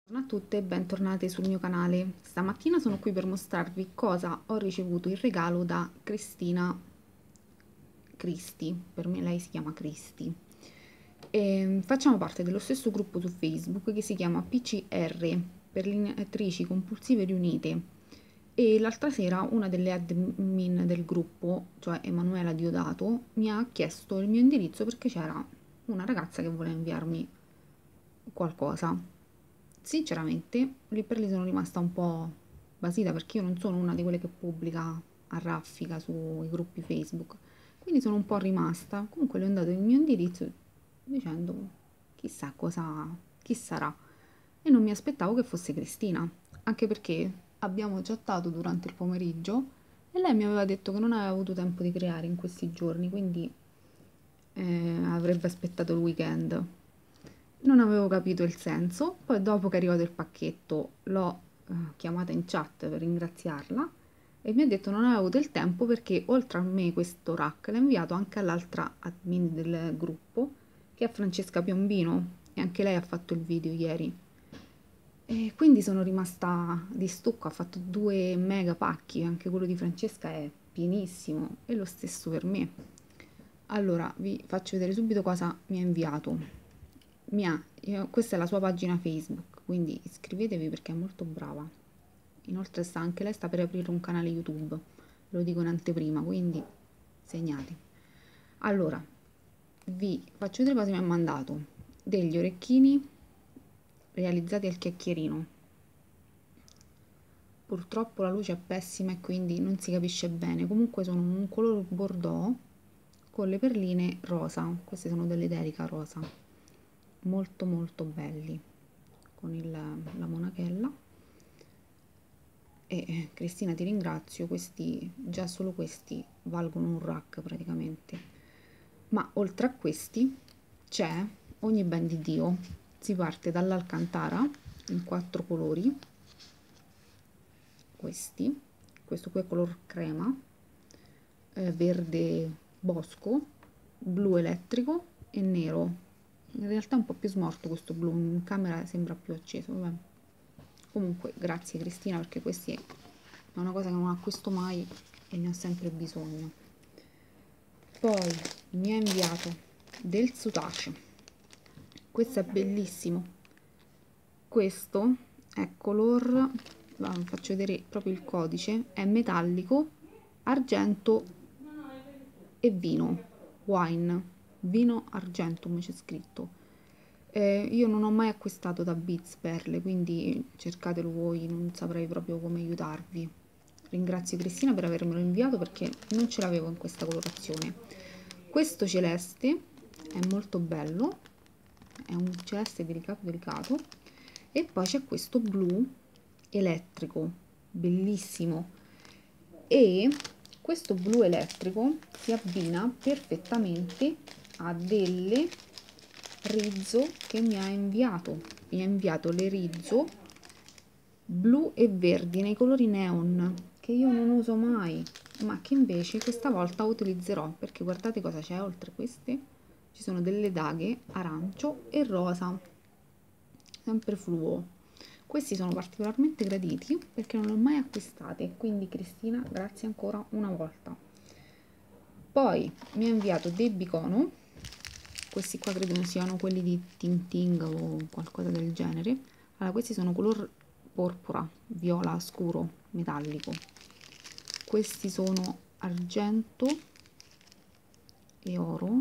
Buongiorno a tutte e bentornate sul mio canale. Stamattina sono qui per mostrarvi cosa ho ricevuto in regalo da Cristina Cristi, per me lei si chiama Cristi. Facciamo parte dello stesso gruppo su Facebook che si chiama PCR, per le attrici compulsive riunite, e l'altra sera una delle admin del gruppo, cioè Emanuela Diodato, mi ha chiesto il mio indirizzo perché c'era una ragazza che voleva inviarmi qualcosa. Sinceramente, lì per lì sono rimasta un po' basita perché io non sono una di quelle che pubblica a raffica sui gruppi Facebook, quindi sono un po' rimasta. Comunque le ho dato il mio indirizzo dicendo chissà cosa, chi sarà, e non mi aspettavo che fosse Cristina, anche perché abbiamo chattato durante il pomeriggio e lei mi aveva detto che non aveva avuto tempo di creare in questi giorni, quindi avrebbe aspettato il weekend. Non avevo capito il senso, poi dopo che è arrivato il pacchetto l'ho chiamata in chat per ringraziarla e mi ha detto non aveva avuto il tempo perché oltre a me questo rack l'ha inviato anche all'altra admin del gruppo, che è Francesca Piombino, e anche lei ha fatto il video ieri. E quindi sono rimasta di stucco, ha fatto 2 mega pacchi, anche quello di Francesca è pienissimo e lo stesso per me. Allora vi faccio vedere subito cosa mi ha inviato. Questa è la sua pagina Facebook, quindi iscrivetevi perché è molto brava. Inoltre anche lei sta per aprire un canale YouTube, lo dico in anteprima, quindi segnate. Allora, vi faccio vedere cosa mi ha mandato. Degli orecchini realizzati al chiacchierino. Purtroppo la luce è pessima e quindi non si capisce bene. Comunque sono un colore bordeaux con le perline rosa. Queste sono delle Delica rosa, molto molto belli, con la monachella. E Cristina, ti ringrazio, questi già solo questi valgono un rack praticamente. Ma oltre a questi c'è ogni ben di Dio. Si parte dall'Alcantara in 4 colori, questo qui è color crema, verde bosco, blu elettrico e nero. In realtà è un po' più smorto questo blu, in camera sembra più acceso, vabbè. Comunque grazie Cristina, perché questi è una cosa che non acquisto mai e ne ho sempre bisogno. Poi mi ha inviato del Sutace, questo è bellissimo, questo è color, vi faccio vedere proprio il codice, è metallico, argento e vino, wine, vino argentum c'è scritto. Io non ho mai acquistato da Beats perle, quindi cercatelo voi, non saprei proprio come aiutarvi. Ringrazio Cristina per avermelo inviato perché non ce l'avevo in questa colorazione. Questo celeste è molto bello, è un celeste delicato delicato, e poi c'è questo blu elettrico, bellissimo, e questo blu elettrico si abbina perfettamente a delle Rizzo che mi ha inviato le Rizzo blu e verdi nei colori neon che io non uso mai, ma che invece questa volta utilizzerò, perché guardate cosa c'è oltre queste, ci sono delle daghe arancio e rosa, sempre fluo. Questi sono particolarmente graditi perché non li ho mai acquistati, quindi Cristina grazie ancora una volta. Poi mi ha inviato dei bicono, questi qua credo siano quelli di Tinting o qualcosa del genere. Allora, questi sono color porpora, viola scuro, metallico. Questi sono argento e oro.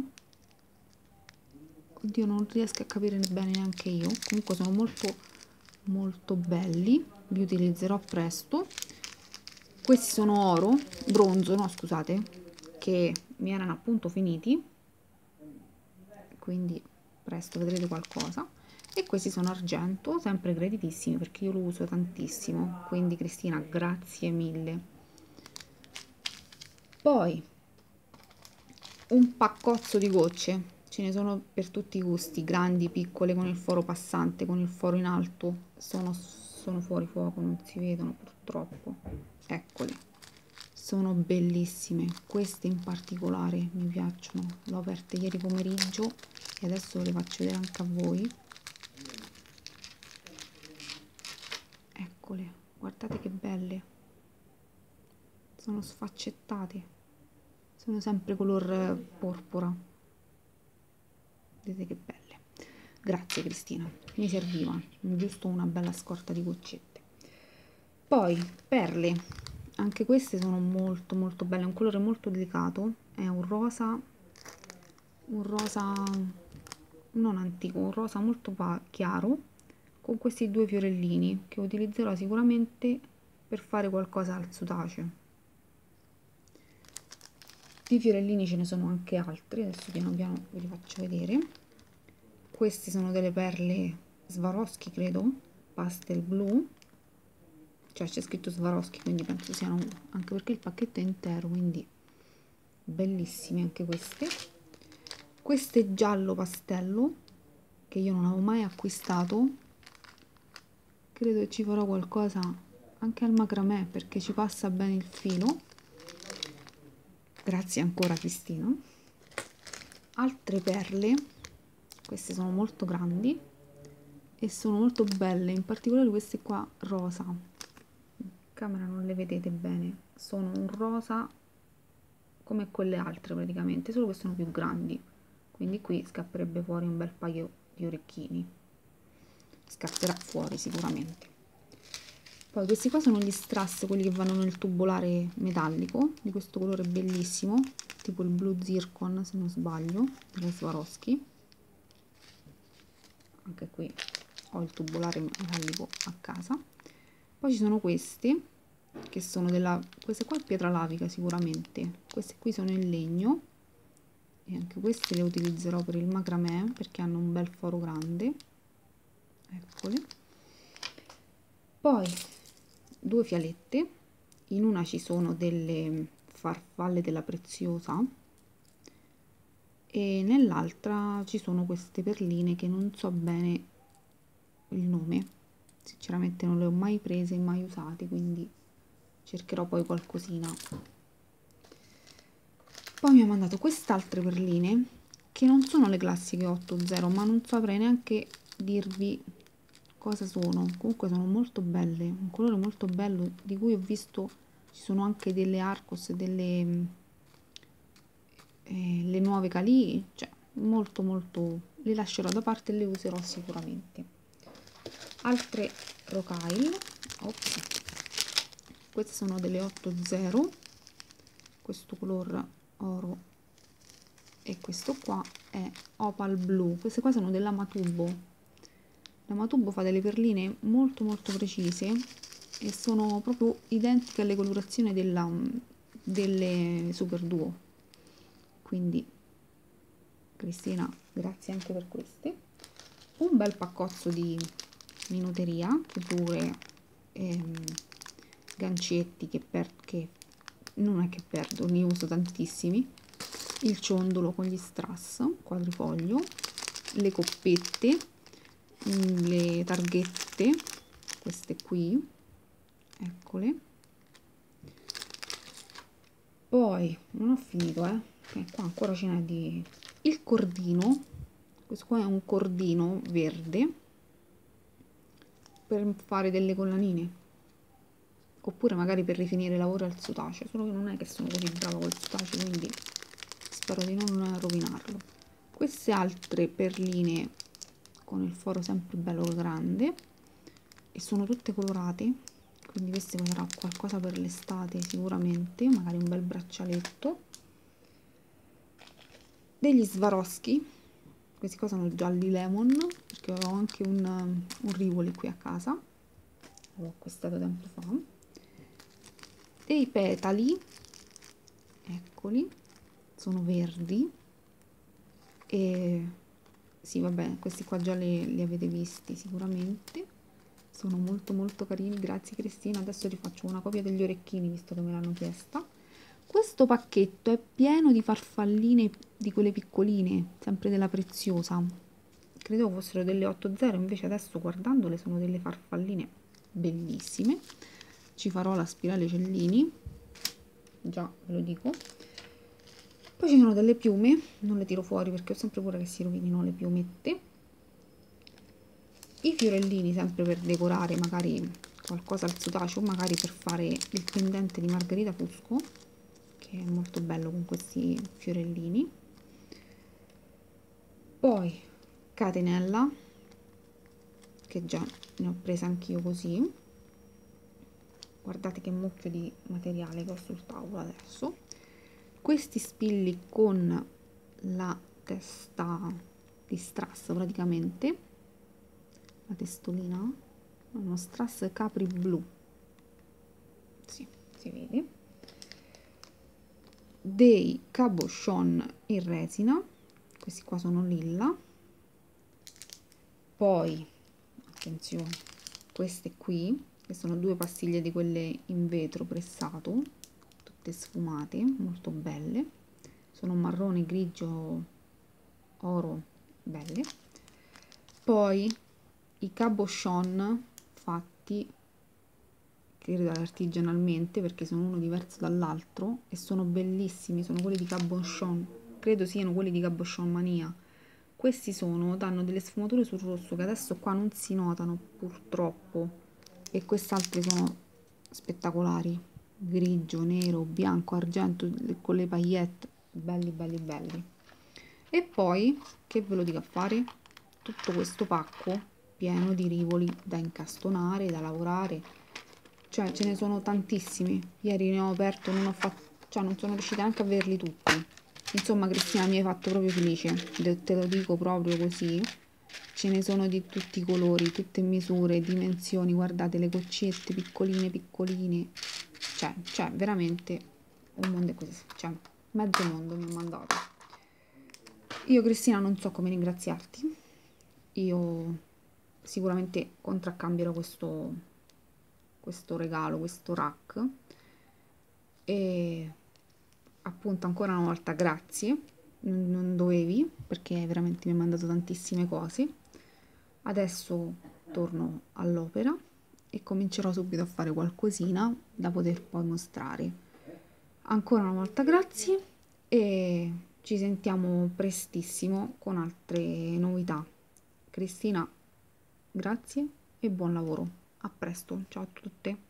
Oddio, non riesco a capire bene neanche io. Comunque sono molto molto belli, li utilizzerò presto. Questi sono oro, bronzo, no scusate, che mi erano appunto finiti, quindi presto vedrete qualcosa. E questi sono argento, sempre graditissimi perché io lo uso tantissimo, quindi Cristina grazie mille. Poi un paccozzo di gocce, ce ne sono per tutti i gusti, grandi, piccole, con il foro passante, con il foro in alto, sono fuori fuoco, non si vedono purtroppo, eccole, sono bellissime, queste in particolare mi piacciono, l'ho aperte ieri pomeriggio e adesso le faccio vedere anche a voi. eccole, guardate che belle, sono sfaccettate, sono sempre color porpora, vedete che belle. Grazie Cristina, mi serviva giusto una bella scorta di goccette. Poi perle, anche queste sono molto molto belle, un colore molto delicato, è un rosa non antico, un rosa molto chiaro, con questi due fiorellini che utilizzerò sicuramente per fare qualcosa al sutaceo. Di fiorellini ce ne sono anche altri, adesso piano piano ve li faccio vedere. Queste sono delle perle Swarovski, credo, pastel blu, cioè c'è scritto Swarovski, quindi penso siano, anche perché il pacchetto è intero, quindi bellissime anche queste. Queste giallo pastello, che io non avevo mai acquistato, credo che ci farò qualcosa anche al macramè perché ci passa bene il filo. Grazie ancora Cristina. Altre perle, queste sono molto grandi e sono molto belle, in particolare queste qua rosa, in camera non le vedete bene, sono un rosa come quelle altre praticamente, solo che sono più grandi, quindi qui scapperebbe fuori un bel paio di orecchini, scatterà fuori sicuramente. Poi questi qua sono gli strass, quelli che vanno nel tubolare metallico, di questo colore bellissimo, tipo il blu zircon se non sbaglio, della Swarovski. Anche qui ho il tubolare metallico a casa. Poi ci sono questi, che sono queste qua è pietra lavica sicuramente, queste qui sono in legno, e anche queste le utilizzerò per il macramè, perché hanno un bel foro grande, eccole. Poi due fialette, in una ci sono delle farfalle della Preziosa e nell'altra ci sono queste perline che non so bene il nome, sinceramente non le ho mai prese, mai usate, quindi cercherò poi qualcosina. Poi mi ha mandato quest'altre perline che non sono le classiche 8.0, ma non saprei neanche dirvi cosa sono. Comunque sono molto belle, un colore molto bello, di cui ho visto ci sono anche delle Arcos e delle le nuove Calì, cioè molto molto, le lascerò da parte e le userò sicuramente. Altre Rokyle, ops, queste sono delle 8.0, questo color oro e questo qua è opal blu. Queste qua sono della Matubo. La Matubo fa delle perline molto molto precise e sono proprio identiche alle colorazioni delle Super Duo, quindi Cristina grazie anche per queste. Un bel paccozzo di minuteria, pure gancetti che non è che perdo, ne uso tantissimi, il ciondolo con gli strass quadrifoglio, le coppette, le targhette, queste qui, eccole. Poi non ho finito, qua ancora ce n'è di il cordino. Questo qua è un cordino verde per fare delle collanine, oppure magari per rifinire il lavoro al sutaceo, solo che non è che sono così brava col sutaceo, quindi spero di non rovinarlo. Queste altre perline con il foro sempre bello grande e sono tutte colorate, quindi queste sarà qualcosa per l'estate sicuramente, magari un bel braccialetto. Degli Swarovski, questi qua sono gialli lemon, perché ho anche un Rivoli qui a casa, l'ho acquistato tempo fa. Dei petali, eccoli, sono verdi e sì vabbè, questi qua già li avete visti sicuramente, sono molto molto carini, grazie Cristina. Adesso ti faccio una copia degli orecchini visto che me l'hanno chiesta. Questo pacchetto è pieno di farfalline di quelle piccoline, sempre della Preziosa, credevo fossero delle 8.0, invece adesso guardandole sono delle farfalline bellissime. Ci farò la spirale Cellini, già ve lo dico. Poi ci sono delle piume, non le tiro fuori perché ho sempre paura che si rovinino le piumette. I fiorellini sempre per decorare magari qualcosa al sutaceo, magari per fare il pendente di Margherita Fusco, che è molto bello con questi fiorellini. Poi catenella, che già ne ho presa anch'io così. Guardate che mucchio di materiale che ho sul tavolo adesso. Questi spilli con la testa di strass, praticamente la testolina, uno strass capri blu, sì, si vede, dei cabochon in resina, questi qua sono lilla. Poi attenzione, queste qui, che sono 2 pastiglie di quelle in vetro pressato, tutte sfumate, molto belle, sono marrone, grigio, oro, belle. Poi i cabochon fatti, credo artigianalmente, perché sono uno diverso dall'altro e sono bellissimi, sono quelli di cabochon, credo siano quelli di Cabochon Mania. Questi danno delle sfumature sul rosso che adesso qua non si notano purtroppo, e quest'altri sono spettacolari, grigio, nero, bianco, argento con le paillette, belli belli belli. E poi che ve lo dico a fare? Tutto questo pacco pieno di rivoli da incastonare, da lavorare, cioè ce ne sono tantissimi. Ieri ne ho aperto, non ho fatto, cioè non sono riuscita neanche a averli tutti. Insomma, Cristina, mi hai fatto proprio felice, te lo dico proprio così. Ce ne sono di tutti i colori, tutte misure, dimensioni, guardate le goccette piccoline piccoline, cioè veramente un mondo è così, cioè mezzo mondo mi ha mandato. Io, Cristina, non so come ringraziarti. Io sicuramente contraccambierò questo regalo, questo rack, e appunto ancora una volta grazie, non dovevi, perché veramente mi hai mandato tantissime cose. Adesso torno all'opera e comincerò subito a fare qualcosina da poter poi mostrare. Ancora una volta grazie e ci sentiamo prestissimo con altre novità. Cristina, grazie e buon lavoro. A presto, ciao a tutte.